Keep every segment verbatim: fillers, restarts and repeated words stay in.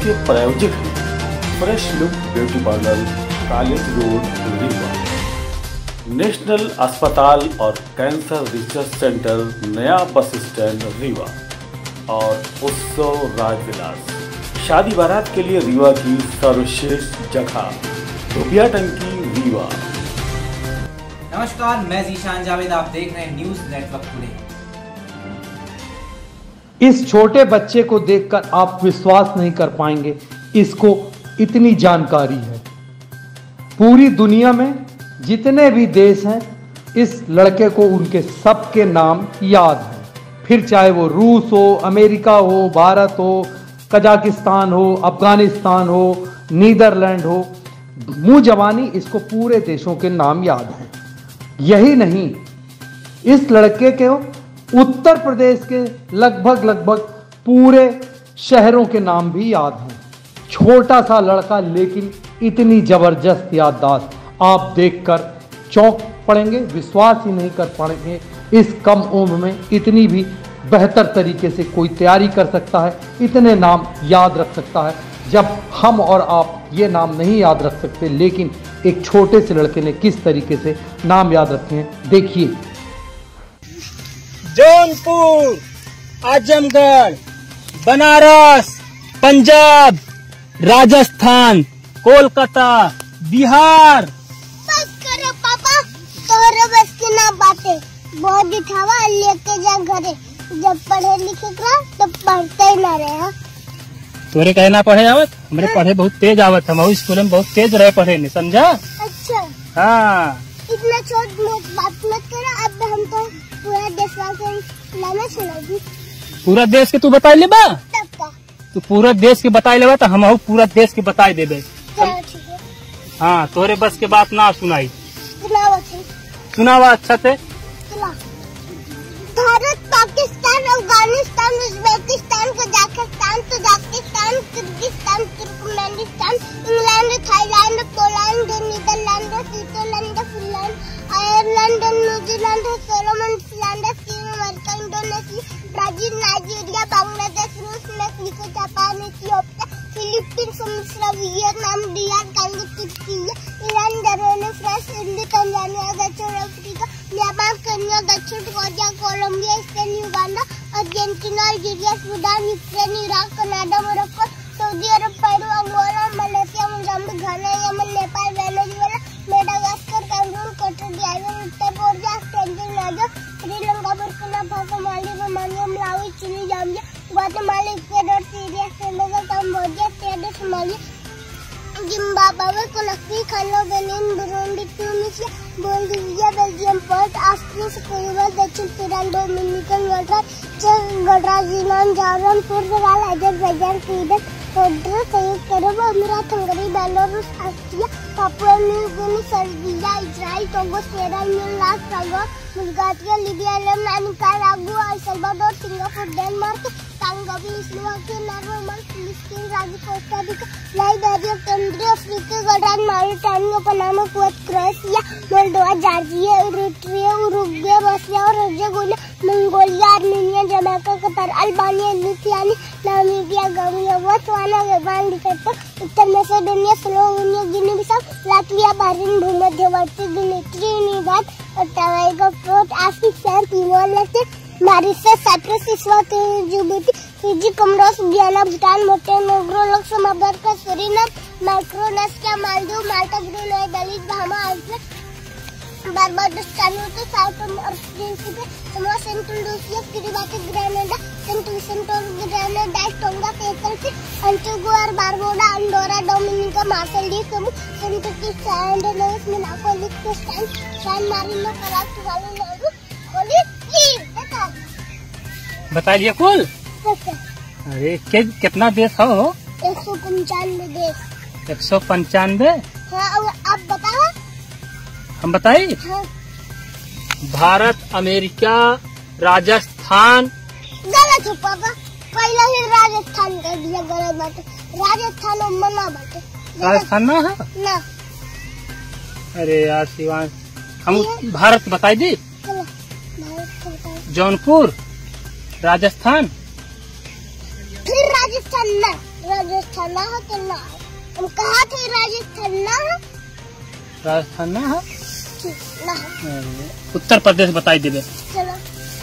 जिसके प्रायोजक हैं fresh look beauty parlour, college road, Rewa. National अस्पताल और कैंसर रिसर्च सेंटर, नया बस स्टैंड, रीवा। और उत्सव राजविलास, शादी बारात के लिए रीवा की सर्वश्रेष्ठ जगह, रुपया टंकी, रीवा। नमस्कार, मैं जीशान जावेद, आप देख रहे हैं न्यूज नेटवर्क टुडे। इस छोटे बच्चे को देखकर आप विश्वास नहीं कर पाएंगे, इसको इतनी जानकारी है। पूरी दुनिया में जितने भी देश हैं, इस लड़के को उनके सबके नाम याद हैं। फिर चाहे वो रूस हो, अमेरिका हो, भारत हो, कजाकिस्तान हो, अफगानिस्तान हो, नीदरलैंड हो, मुंह जवानी इसको पूरे देशों के नाम याद हैं। यही नहीं, इस लड़के के उत्तर प्रदेश के लगभग लगभग पूरे शहरों के नाम भी याद हैं। छोटा सा लड़का, लेकिन इतनी जबरदस्त याददाश्त, आप देखकर चौंक पड़ेंगे, विश्वास ही नहीं कर पाएंगे इस कम उम्र में इतनी भी बेहतर तरीके से कोई तैयारी कर सकता है, इतने नाम याद रख सकता है। जब हम और आप ये नाम नहीं याद रख सकते, लेकिन एक छोटे से लड़के ने किस तरीके से नाम याद रखे हैं, देखिए। जौनपुर, आजमगढ़, बनारस, पंजाब, राजस्थान, कोलकाता, बिहार। बस करो पापा, तोरे बस की ना बातें, बहुत दिखावा, लेके जा घरे। जब पढ़े लिखे का तब पढ़ते ही ना रहे। तोरे कहे ना पढ़े आवत, हमरे पढ़े बहुत तेज आवत, हम स्कूल में बहुत तेज रहे पढ़े नहीं, समझा? अच्छा हाँ, इतना छोट मोट बात मत करो। अब हम तो पूरा देश लाना सुनाओगी। पूरा देश के तू बताई ले बा, तब का तू पूरा देश के बताई ले बा, तो हम पूरा देश के बताई देबे। चलो ठीक है। हाँ, तोरे बस के बात ना सुनाई, सुनाओ अच्छे। सुनावा अच्छा से। सुना। Bharat, Pakistan, Afghanistan, Uzbekistan, Kazakhstan, Tajikistan, Kyrgyzstan, Turkmenistan, England, Thailand, Poland, Netherland, Switzerland, Finland, Ireland, New Zealand, Solomon Island, America, Indonesia, Brazil, Nigeria, Bangladesh, रूस, मेक्सिको, जापान, इथियोपिया, फिलीपींस, मिस्र, Vietnam, DR Congo, Turkey, Iran, Germany, France, India, Tanzania, दक्षिण Africa, Japan, Kenya, दक्षिण Korea, Colombia, Spain, Uganda, Argentina, Algeria, Sudan, Ukraine, Iraq, Canada, Morocco, Saudi Arab, Peru, Angola, Malaysia, Mozambique, Ghana, Yemen, Nepal, Venezuela, Madagascar, Cameroon, Costa Rica, उत्तर Korea, Senegal, Sri Lanka, Burkina Faso, Mali, Romania, Malawi, Chile, Zambia, Guatemala, Ecuador, Syria, Senegal, Cambodia, Chad, Somalia, Zimbabwe, Colombia, Ghana, Benin, Burundi, Tunisia, Bulgaria, Belgium, पर्ट, Austria, Spain, दक्षिण Sudan, Dominican Republic, गणराज्य, Jordan, Portugal, Azerbaijan, Sweden, Honduras, संयुक्त Arab अमीरात, Hungary, Belarus, Austria, Papua New Guinea, Serbia, Israel, Togo, Sierra Leone, Togo, Bulgaria, Libya, Lebanon, Nicaragua, El Salvador, Singapore, Denmark, Congo, Slovakia, Norway, फिलिस्तीन, राज्य Costa Rica, Liberia, केंद्रीय Africa, गणराज्य Mauritania, Panama, Kuwait, Croatia, Moldova, Georgia, Eritrea, Uruguay, Bosnia और Herzegovina, Mongolia, Armenia, Jamaica, Qatar, Albania, Lithuania, Namibia, Gambia, Botswana, Guyana, Lesotho, उत्तर Macedonia, Slovenia, Guinea Bissau, Latvia, Bahrain, भूमध्यवर्ती Guinea, Trinidad और Tobago, Port of Timor Leste, Mauritius, Cyprus, Eswatini, Djibouti, Fiji, Comoros, Guyana, Bhutan, Montenegro, Luxembourg, Suriname, Micronesia, Maldives, Malta, Brunei, Belize, Bahama, Iceland, Barbados, Vanuatu, Sao Tome और Principe, Samoa, Saint Lucia, किरिबाटी, Grenada, Saint Vincent और Grenadines, Tonga, Seychelles, Antigua और Barbuda, Andorra, Dominica, Marshall, समू, Saint Kitts, Saint Louis, Monaco, Liechtenstein, San Marino, Karachi, Vanuatu, Holy, देखा बता दिया कुल। अरे के, कितना देश हो? एक सौ पंचानवे देश। एक सौ पंचानवे। हाँ, अब बताओ। हम बताए। हाँ। भारत, अमेरिका, राजस्थान। गलत है पापा, पहले ही राजस्थान कर दिया, गलत बात है। राजस्थान मना बात है। राजस्थान ना है ना। अरे यार शिवांश, हम भारत बताई दी। चलो भारत जौनपुर, राजस्थान। फिर राजस्थान ना, राजस्थान राजस्थान ना हो तो ना हो। हम कहा थे राजस्थान ना हो, राजस्थान ना है, ना हो। उत्तर प्रदेश बताई देवे। चलो।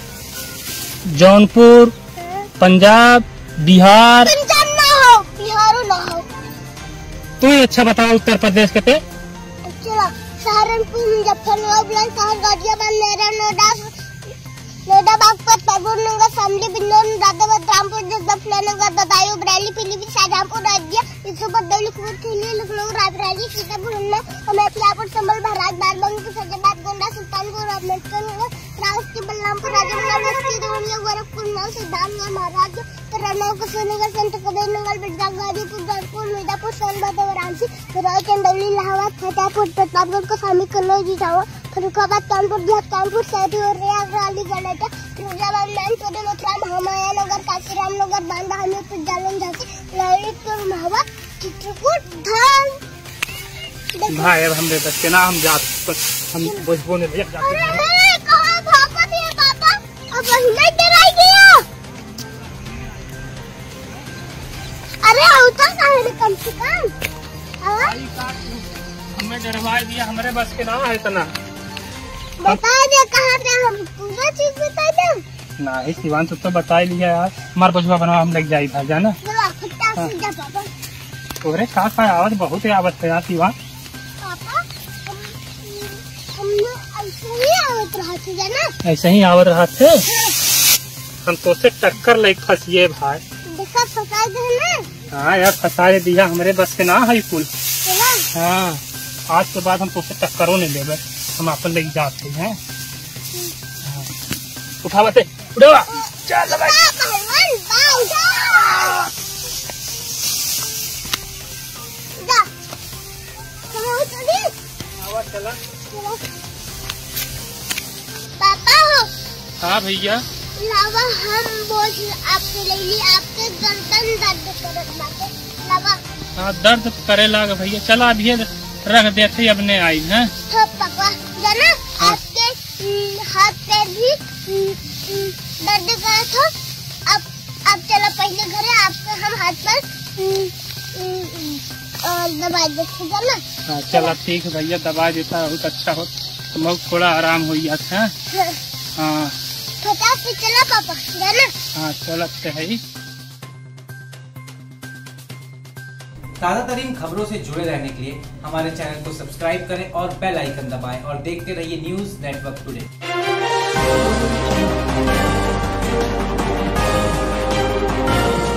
जौनपुर, हाँ। पंजाब, बिहार। पंजाब ना हो, बिहार ना हो। तू ही अच्छा बताओ उत्तर प्रदेश के पे। चलो। सहारनपुर, मुजफ्फरनगर, बुलंदशहर, गाजियाबाद, मेरठ, नोएडा, नोएडा, बागपत, महबूब नगर, शामली, बिजनौर, मुरादाबाद, रामपुर, जगदलपुर नगर, बदायूं, बरेली, पीलीभीत, शाहजहांपुर, राज्य दिल्ली, कपूरथला, लखनऊ, रायबरेली, सीतापुर, उन्नाव, अमेठीपुर, संभल, महाराज, बाराबंकी, फैजाबाद, गोंडा, सुल्तानपुर, अम्बेडकरनगर, राष्ट्रीय, बलरामपुर, राजमहल, बस्ती, देवरिया, गोरखपुर, नौ, सिद्धार्थनगर, महाराज, तरनौर, कुशीनगर, संत कबीरनगर, बिरसा, गाजीपुर, कानपुर, मिर्जापुर, सोनभद्र, वाराणसी, भदोही, चंदौली, इलाहाबाद, फतेहपुर, प्रतापगढ़, कौशाम्बी, कन्नौज, इटावा, फर्रुखाबाद, कानपुर, देहात, कानपुर, सैदी, अलीगढ़, फिरोजाबाद, मैनपुरी, मथुरा, महामाया नगर, काशीराम नगर, बांदा, हमीरपुर, जालौन, झांसी, ललितपुर, महुआ, चित्रकूट, धाम। भाई अब हमरे बच्चे ना हम जात हम बोझबो ने देख जाते हैं। अरे कहाँ भागा दिए पापा? अब नहीं डराई गया। अरे उठा कहाँ है कम से कम? हाँ? हमें डरवा दिया, हमारे बस के ना है इतना। बता दे कहाँ पे, हम पूरा चीज बता दे। ना ही शिवान तो, तो बता ही लिया यार। हमारे बचवा बनवा हम लग जाई भाई जाना। चलो फटाक से जा पापा। तोरे साथ का आवाज बहुत ही आवत है यार शिवान। पापा हम हमने ऐसे ही आवत रहा थे जाना। ऐसे ही आवत रहा थे। हम तो से टक्कर लग फंसिए भाई। देखा फंसा दे ना। हाँ यार फंसा दिया, हमारे बस के ना है कुल। चलो। हाँ आज के बाद हम तो से टक्करों नहीं देवे, हम अपन लेके जाते हैं। हाँ। उठावते उठावा चल भाई। पहलवान बाऊ जा जा। चलो चलिए। आवा चला। चलो। पापा हो। हाँ भैया। लावा हम बोझ आपके ले ली, आपके गर्दन दर्द करत बाटे। लावा। हाँ दर्द करे लाग भैया, चला अभी रख देते अब ने आई है। हाँ पापा जाना। हाँ। आपके हम्म, हाथ पैर भी हम्म, हम्म, दर्द करे तो अब अब चलो पहले घरे आपके हम हाथ पर हम्म, हम्म, और दवा देते जाना। हाँ चला ठीक है भैया, दवा देता बहुत अच्छा हो तो बहुत थोड़ा आराम हो जाता है। हाँ। हाँ फटाक से चला पापा जाना। हाँ चलते है। ताज़ा तरीन खबरों से जुड़े रहने के लिए हमारे चैनल को सब्सक्राइब करें और बेल आइकन दबाएं और देखते रहिए न्यूज़ नेटवर्क टुडे।